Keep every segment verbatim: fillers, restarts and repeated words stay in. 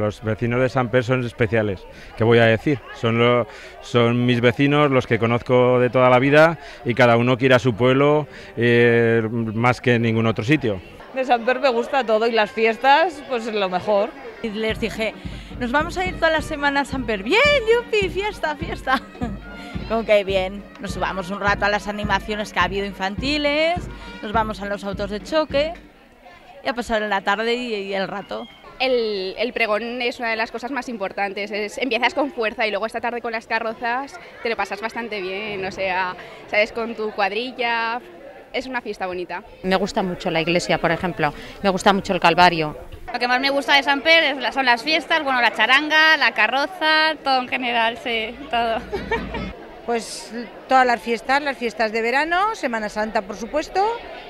los vecinos de Samper son especiales. ¿Qué voy a decir? Son, lo, son mis vecinos, los que conozco de toda la vida, y cada uno quiere a su pueblo eh, más que en ningún otro sitio. De Samper me gusta todo y las fiestas, pues es lo mejor. Y les dije, nos vamos a ir todas las semanas a Samper. Bien, yupi, fiesta, fiesta. Como que bien, nos vamos un rato a las animaciones que ha habido infantiles, nos vamos a los autos de choque y a pasar la tarde y, y el rato. El, el pregón es una de las cosas más importantes, es, empiezas con fuerza y luego esta tarde con las carrozas te lo pasas bastante bien, o sea, sales con tu cuadrilla, es una fiesta bonita. Me gusta mucho la iglesia, por ejemplo, me gusta mucho el Calvario. Lo que más me gusta de Samper son las fiestas, bueno, la charanga, la carroza, todo en general, sí, todo. Pues todas las fiestas, las fiestas de verano, Semana Santa por supuesto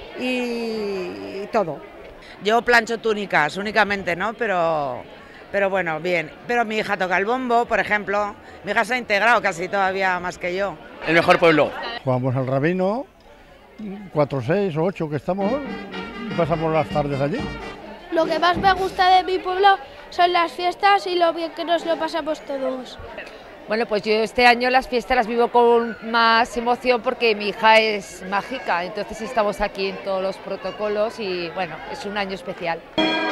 y todo. Yo plancho túnicas únicamente, ¿no? Pero, pero bueno, bien. Pero mi hija toca el bombo, por ejemplo. Mi hija se ha integrado casi todavía más que yo. El mejor pueblo. Jugamos al Rabino, cuatro, seis o ocho que estamos, y pasamos las tardes allí. Lo que más me gusta de mi pueblo son las fiestas y lo bien que nos lo pasamos todos. Bueno, pues yo este año las fiestas las vivo con más emoción porque mi hija es mágica, entonces estamos aquí en todos los protocolos y bueno, es un año especial.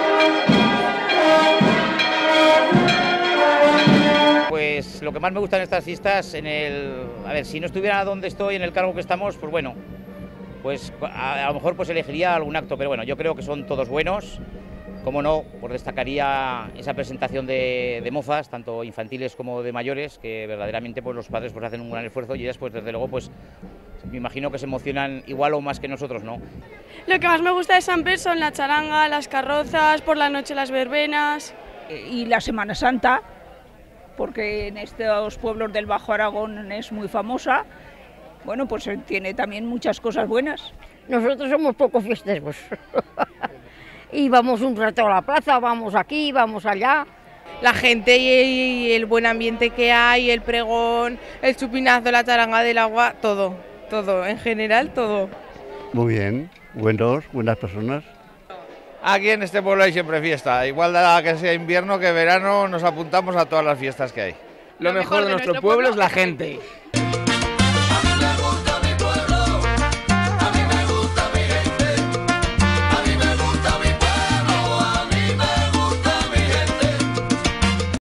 Pues lo que más me gusta en estas fiestas, en el, a ver, si no estuviera donde estoy, en el cargo que estamos, pues bueno, pues a, a lo mejor pues elegiría algún acto, pero bueno, yo creo que son todos buenos. Como no, pues destacaría esa presentación de, de mozas, tanto infantiles como de mayores, que verdaderamente pues los padres pues hacen un gran esfuerzo y ellas pues desde luego pues me imagino que se emocionan igual o más que nosotros, ¿no? Lo que más me gusta de Samper son la charanga, las carrozas, por la noche las verbenas. Y la Semana Santa, porque en estos pueblos del Bajo Aragón es muy famosa, bueno, pues tiene también muchas cosas buenas. Nosotros somos poco fiesteros. Y vamos un rato a la plaza, vamos aquí, vamos allá. La gente y el buen ambiente que hay, el pregón, el chupinazo, la charanga del agua, todo, todo, en general todo. Muy bien, buenos, buenas personas. Aquí en este pueblo hay siempre fiesta, igual da que sea invierno que verano, nos apuntamos a todas las fiestas que hay. Lo, Lo mejor, mejor de nuestro, nuestro pueblo, pueblo es la gente.